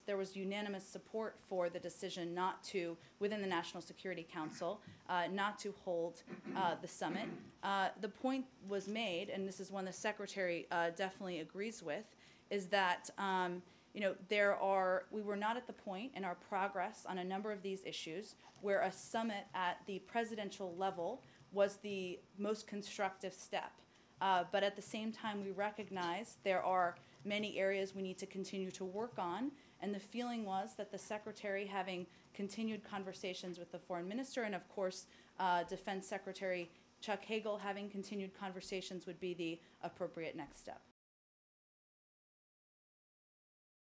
there was unanimous support for the decision not to, within the National Security Council, not to hold the summit. The point was made, and this is one the Secretary definitely agrees with, is that we were not at the point in our progress on a number of these issues where a summit at the presidential level was the most constructive step. But at the same time, we recognize there are many areas we need to continue to work on, and the feeling was that the Secretary, having continued conversations with the Foreign Minister, and of course Defense Secretary Chuck Hagel having continued conversations, would be the appropriate next step.